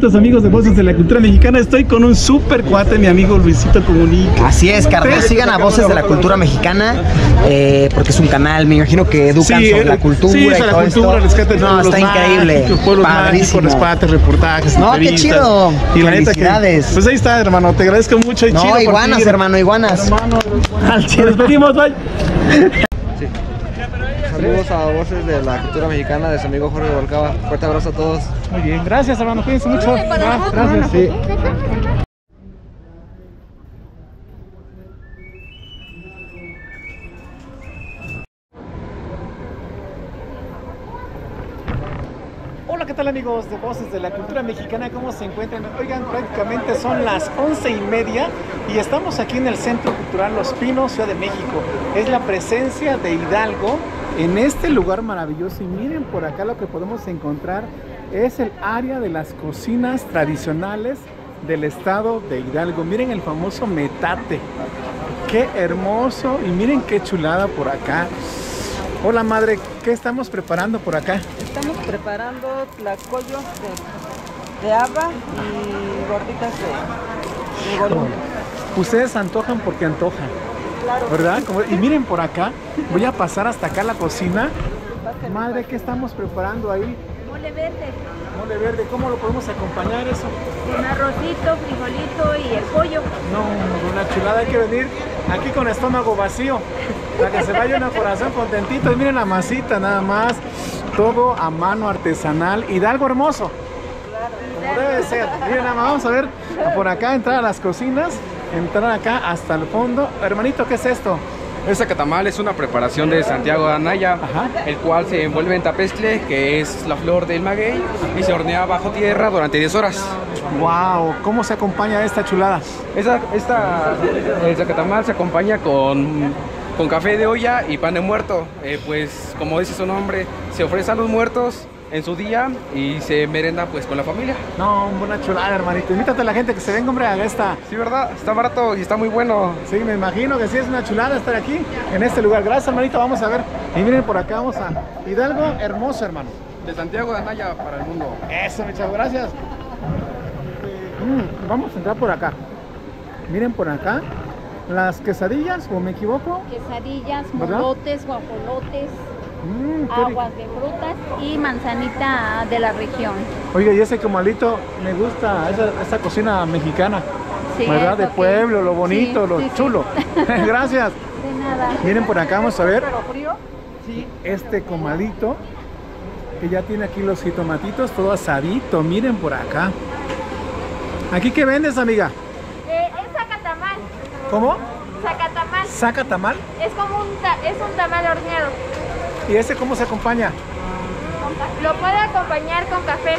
hermanitos, amigos de Voces de la Cultura Mexicana. Estoy con un super cuate, mi amigo Luisito Comunica. Así es, carnal. Sigan a Voces de la Cultura Mexicana, porque es un canal, me imagino que educan sobre la cultura. Sí, y sobre todo la cultura, rescate no, está increíble. Padrísimo. Con respates, reportajes, no, qué chido. Y la neta felicidades. Pues ahí está, hermano. Te agradezco mucho. Y no, chido iguanas, ti, hermano, iguanas. Hermano, nos despedimos, bye. Sí. Saludos a Voces de la Cultura Mexicana de su amigo Jorge Volcaba. Fuerte abrazo a todos. Muy bien, gracias, hermano. Cuídense mucho. Gracias. Sí. Hola, ¿qué tal, amigos de Voces de la Cultura Mexicana? ¿Cómo se encuentran? Oigan, prácticamente son las 11:30 y estamos aquí en el Centro Cultural Los Pinos, Ciudad de México. Es la presencia de Hidalgo en este lugar maravilloso y miren por acá lo que podemos encontrar es el área de las cocinas tradicionales del estado de Hidalgo. Miren el famoso metate, qué hermoso y miren qué chulada por acá. Hola madre, ¿qué estamos preparando por acá? Estamos preparando tlacoyos de haba y gorditas de bolillo. Ustedes antojan porque antojan. Claro. ¿Verdad? Y miren por acá, voy a pasar hasta acá a la cocina. Madre, ¿qué estamos preparando ahí? Mole verde. Mole verde, ¿cómo lo podemos acompañar eso? Con arrocito, frijolito y el pollo. No, una chulada, hay que venir aquí con estómago vacío, para que se vaya un corazón contentito. Y miren la masita nada más, todo a mano artesanal, Hidalgo hermoso. Como debe de ser. Miren nada más, vamos a ver por acá, entrar a las cocinas, entrar acá hasta el fondo. Hermanito, ¿qué es esto? El zacatamal es una preparación de Santiago de Anaya, Ajá. el cual se envuelve en tapestle, que es la flor del maguey, y se hornea bajo tierra durante 10 horas. Wow, ¿cómo se acompaña esta chulada? El zacatamal se acompaña con café de olla y pan de muerto. Pues como dice su nombre, se ofrece a los muertos en su día y se merenda pues con la familia. No, buena chulada, hermanito. Invítate a la gente que se venga, hombre, a esta. Sí, ¿verdad? Está barato y está muy bueno. Sí, me imagino que sí es una chulada estar aquí, en este lugar. Gracias, hermanito, vamos a ver. Y miren por acá, vamos a Hidalgo hermoso, hermano. De Santiago de Anaya para el mundo. Eso, muchas gracias. Vamos a entrar por acá. Miren por acá, las quesadillas, ¿o me equivoco? Quesadillas, ¿verdad? molotes, guajolotes, Qué rico. aguas de frutas y manzanita de la región. Oye, y ese comalito, me gusta, esa cocina mexicana, Sí, ¿verdad? De ok. pueblo, lo bonito, Sí, lo sí, sí. chulo. Gracias. De nada. Miren por acá, vamos a ver. ¿Pero frío? Sí, este comalito que ya tiene aquí los jitomatitos todo asadito. Miren por acá. ¿Aquí qué vendes, amiga? Es zacatamal. ¿Cómo? Zacatamal. ¿Saca tamal? Es como es un tamal horneado. ¿Y ese cómo se acompaña? Lo puede acompañar con café.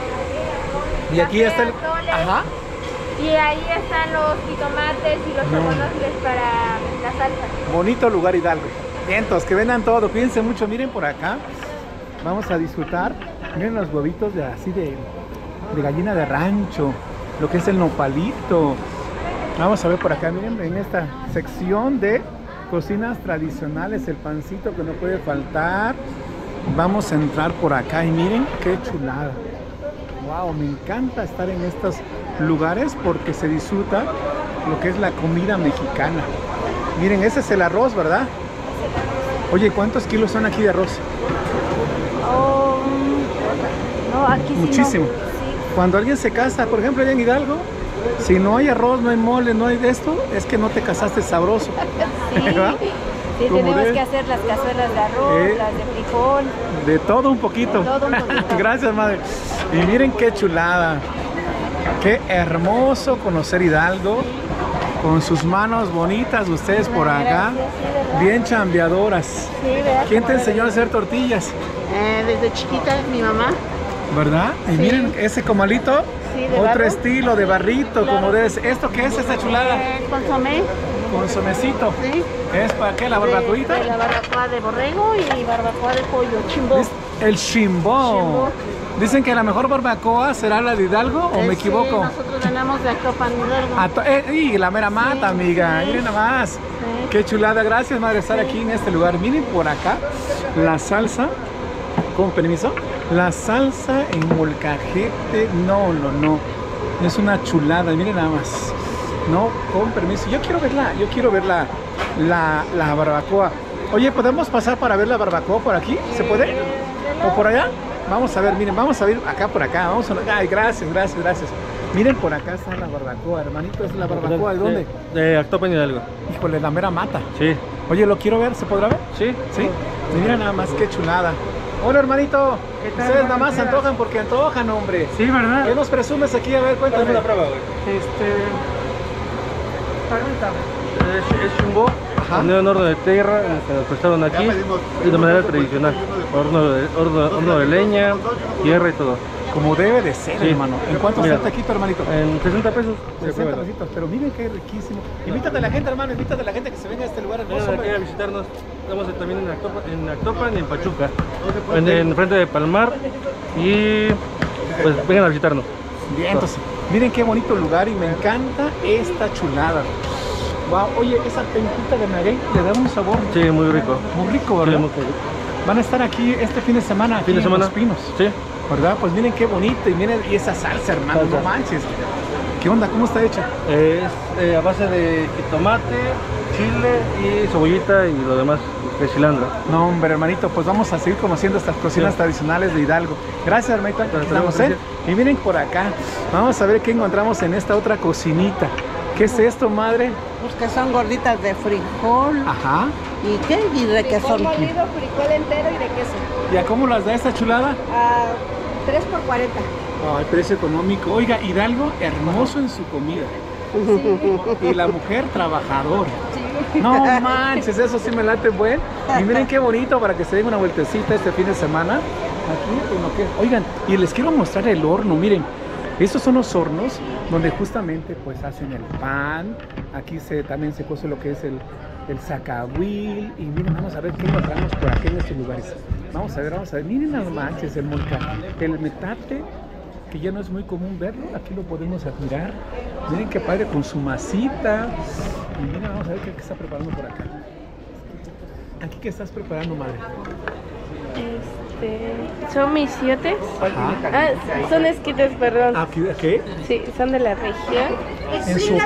Y aquí está el... Atoles. Ajá. Y ahí están los jitomates y los chocolate para la salsa. Bonito lugar, Hidalgo. Vientos, que vendan todo. Cuídense mucho. Miren por acá. Vamos a disfrutar. Miren los huevitos de gallina de rancho. Lo que es el nopalito. Vamos a ver por acá. Miren en esta sección de cocinas tradicionales. El pancito que no puede faltar. Vamos a entrar por acá y miren qué chulada. Wow, me encanta estar en estos lugares porque se disfruta lo que es la comida mexicana. Miren, ese es el arroz, ¿verdad? Oye, ¿cuántos kilos son aquí de arroz? Oh, no, aquí sí. Muchísimo. No. Sí. Cuando alguien se casa, por ejemplo, allá en Hidalgo, si no hay arroz, no hay mole, no hay de esto, es que no te casaste sabroso. Sí, ¿verdad? sí, Como tenemos de- que hacer las cazuelas de arroz, las de frijol. De todo un poquito. De todo un poquito. Gracias, madre. Y miren qué chulada. Qué hermoso conocer Hidalgo. Con sus manos bonitas, ustedes por acá. Gracias, sí, ¿verdad? Bien chambeadoras. Sí, ¿verdad? ¿Quién te Como enseñó a debe hacer tortillas? Desde chiquita, mi mamá. ¿Verdad? Y Sí. miren ese comalito. Sí, de Otro barro. estilo de barrito, Claro. como debe ser. ¿Esto qué es esta chulada? Consomé. Consomecito. Sí. ¿Es para qué? ¿La barbacoita? De la barbacoa de borrego y barbacoa de pollo. Chimbó. Es el chimbó. Chimbó. Dicen que la mejor barbacoa será la de Hidalgo, ¿o me Sí, equivoco? nosotros ganamos de Actopan Hidalgo. Y la mera mata, amiga. sí. Miren nada más. Sí. Qué chulada. Gracias, madre, estar aquí en este lugar. Miren por acá la salsa. ¿Con permiso? La salsa en molcajete, no. Es una chulada, miren nada más. No, con permiso. Yo quiero ver la barbacoa. Oye, ¿podemos pasar para ver la barbacoa por aquí? ¿Se puede? ¿O por allá? Vamos a ver, miren, vamos a ver acá por acá. Ay, gracias. Miren, por acá está la barbacoa, hermanito. ¿Es la barbacoa de dónde? De Actopan Hidalgo. Híjole, la mera mata. Sí. Oye, lo quiero ver, ¿se podrá ver? Sí. ¿Sí? Mira nada más, qué chulada. Hola, hermanito. Ustedes nada más se antojan porque antojan, hombre. Sí, ¿verdad? ¿Qué nos presumes aquí? A ver, cuéntame. la prueba, güey. Es chumbo, horneado en horno de tierra, que nos prestaron aquí, y de manera tradicional. Horno de leña, tierra y todo. Como debe de ser, Sí. hermano. ¿En cuánto Mira, está aquí tu hermanito? En 60 pesos. 60 pesitos, pero miren qué riquísimo. Invítate a la gente, hermano, invítate a la gente que se venga a este lugar hermoso. Vengan aquí a visitarnos. Estamos también en Actopan y en Pachuca, en frente de Palmar, y pues vengan a visitarnos. Bien, entonces, miren qué bonito lugar y me encanta esta chulada. Wow, oye, esa penquita de maguey le da un sabor Sí, muy rico. muy rico, Sí, ¿verdad? muy rico. Van a estar aquí este fin de semana, aquí Fin de en semana. Los Pinos, Sí. ¿verdad? Pues miren qué bonito y miren y esa salsa, hermano, Salsa. no manches. ¿Qué onda? ¿Cómo está hecha? Es a base de jitomate, chile y cebollita y lo demás de cilantro. No, hombre, hermanito, pues vamos a seguir conociendo estas cocinas Sí. tradicionales de Hidalgo. Gracias, hermanito. Aquí estamos, ¿eh? Y miren por acá. Vamos a ver qué encontramos en esta otra cocinita. ¿Qué es esto, madre? Pues que son gorditas de frijol. Ajá. ¿Y qué? Y requesón. Frijol molido, frijol entero y de queso. ¿Y a cómo las da esta chulada? A 3 por 40. Ay, precio económico. Oiga, Hidalgo, hermoso en su comida. Y la mujer trabajadora. No manches, eso sí me late buen. Y miren qué bonito para que se den una vueltecita este fin de semana. Aquí en lo que. Oigan, y les quiero mostrar el horno, miren. Estos son los hornos donde justamente pues hacen el pan. Aquí también se cose lo que es el zacahuil. Y miren, vamos a ver qué encontramos por aquí en estos lugares. Vamos a ver. Miren las manches, el metate, que ya no es muy común verlo. Aquí lo podemos admirar. Miren qué padre con su masita. Y miren, vamos a ver qué está preparando por acá. ¿Aquí qué estás preparando, madre? Son misiotes. Ajá. Son esquites, perdón. ¿Qué? Sí, son de la región. En su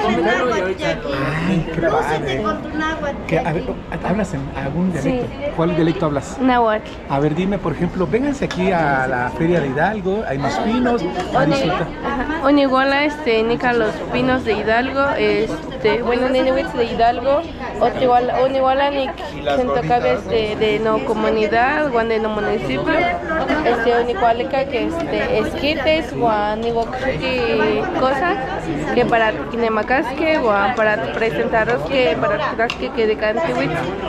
Ay, qué padre. A ver, ¿hablas en algún dialecto? Sí. ¿Cuál dialecto hablas? Náhuatl. A ver, dime, por ejemplo, vénganse aquí a la Feria de Hidalgo, hay Los Pinos, a disfrutar. Oniguala, nica los pinos de Hidalgo, bueno, Neniwitz de Hidalgo, Oniguala, Nick, Centocabe, de no comunidad, Juan de no municipio, Onigualeca, que esquites, Juan, cosas, que para Kinemacasque, Juan, para presentaros que para que de Cantiwitz.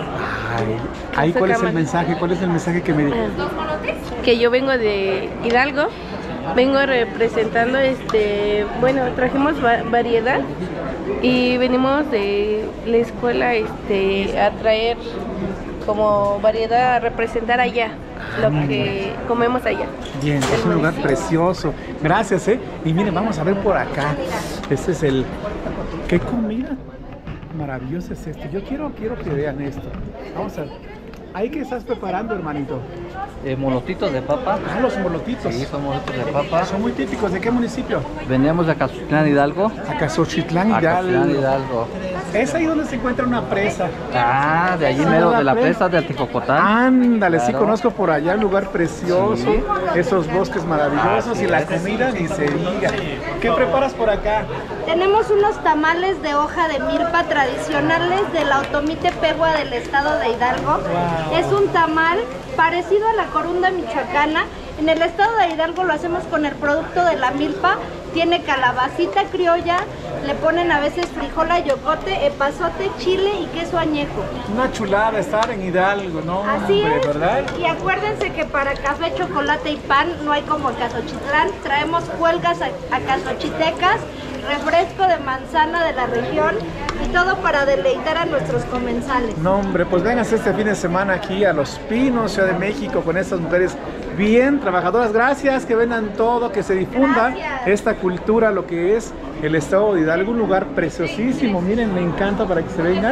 Ahí, ¿cuál es el mensaje? ¿Cuál es el mensaje que me dices? Que yo vengo de Hidalgo, vengo representando, bueno, trajimos variedad y venimos de la escuela, a traer como variedad a representar allá, lo que comemos allá. Bien, es un lugar precioso. Gracias, ¿eh? Y miren, vamos a ver por acá. Este es el... ¿Qué comida maravillosa es esto? Yo quiero que vean esto. Vamos a ver. ¿Ahí qué estás preparando, hermanito? Molotitos de papa. Ah, los molotitos. Sí, son molotitos de papa. Son muy típicos. ¿De qué municipio? Veníamos de Acazuchitlán, Hidalgo. Acazuchitlán, Acazuchitlán, Hidalgo. Es ahí donde se encuentra una presa. Ah, de allí mero, de la presa de Altijocotán. Ándale, sí Claro. conozco por allá un lugar precioso, Sí. esos bosques maravillosos Así y la es. comida ni se diga. ¿Qué preparas por acá? Tenemos unos tamales de hoja de milpa tradicionales del Automite Pegua del estado de Hidalgo. Es un tamal parecido a la corunda michoacana. En el estado de Hidalgo lo hacemos con el producto de la milpa. Tiene calabacita criolla, le ponen a veces frijol ayocote, epazote, chile y queso añejo. Una chulada estar en Hidalgo, ¿no? Así hombre, es. ¿verdad? Y acuérdense que para café, chocolate y pan no hay como Acazochitlán. Traemos cuelgas acazochitecas, refresco de manzana de la región y todo para deleitar a nuestros comensales. No, hombre, pues vénganse este fin de semana aquí a Los Pinos, Ciudad de México, con estas mujeres bien trabajadoras. Gracias, que vendan todo, que se difunda esta cultura, lo que es el estado de Hidalgo, un lugar preciosísimo. Miren, me encanta para que se vengan.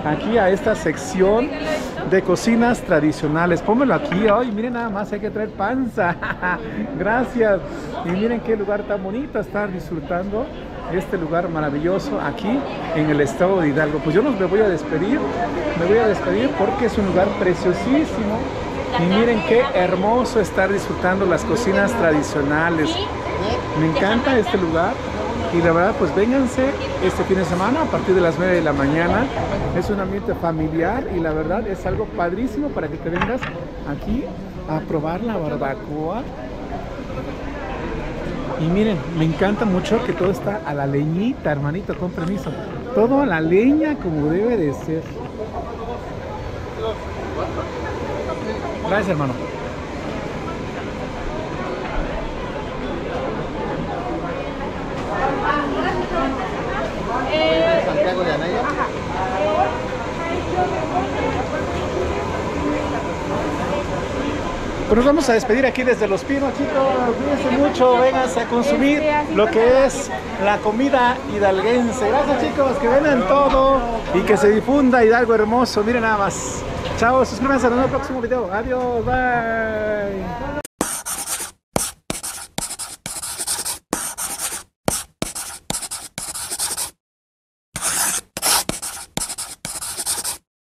aquí a esta sección de cocinas tradicionales. Pónmelo aquí, ay, miren nada más, hay que traer panza. Gracias. Y miren qué lugar tan bonito estar disfrutando este lugar maravilloso aquí en el estado de Hidalgo. Pues yo me voy a despedir porque es un lugar preciosísimo. Y miren qué hermoso estar disfrutando las cocinas tradicionales. Me encanta este lugar. Y la verdad, pues vénganse este fin de semana a partir de las 9 de la mañana. Es un ambiente familiar y la verdad es algo padrísimo para que te vengas aquí a probar la barbacoa. Y miren, me encanta mucho que todo está a la leñita, hermanito, con permiso. Todo a la leña como debe de ser. Gracias, hermano. Santiago de Anaya. Pues nos vamos a despedir aquí desde Los Pinos, chicos. Cuídense mucho, vénganse a consumir lo que es la comida hidalguense. Gracias, chicos, que vengan todo y que se difunda Hidalgo hermoso. Miren nada más. Chao, suscríbanse a nuestro próximo video. Adiós, bye.